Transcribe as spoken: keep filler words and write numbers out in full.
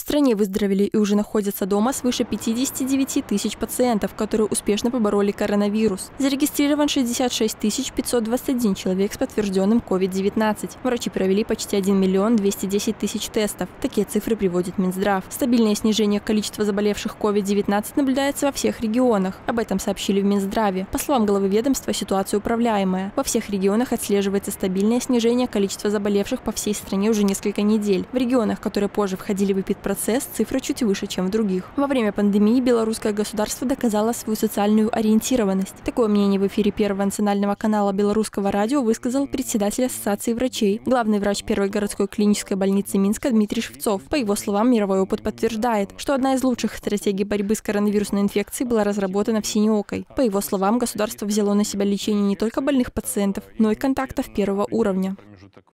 стране выздоровели и уже находятся дома свыше пятидесяти девяти тысяч пациентов, которые успешно побороли коронавирус. Зарегистрирован шестьдесят шесть тысяч пятьсот двадцать один человек с подтвержденным ковид девятнадцать. Врачи провели почти один миллион двести десять тысяч тестов. Такие цифры приводит Минздрав. Стабильное снижение количества заболевших ковид девятнадцать наблюдается во всех регионах. Об этом сообщили в Минздраве. По словам главы ведомства, ситуация управляемая. Во всех регионах отслеживается стабильное снижение количества заболевших по всей стране уже несколько недель. В регионах, которые позже входили в эпидпроцесс, цифры чуть выше, чем в других. Во время пандемии белорусское государство доказало свою социальную ориентированность. Такое мнение в эфире Первого национального канала Белорусского радио высказал председатель Ассоциации врачей, главный врач Первой городской клинической больницы Минска Дмитрий Шевцов. По его словам, мировой опыт подтверждает, что одна из лучших стратегий борьбы с коронавирусной инфекцией была разработана в Синеокой. По его словам, государство взяло на себя лечение не только больных пациентов, но и контактов первого уровня.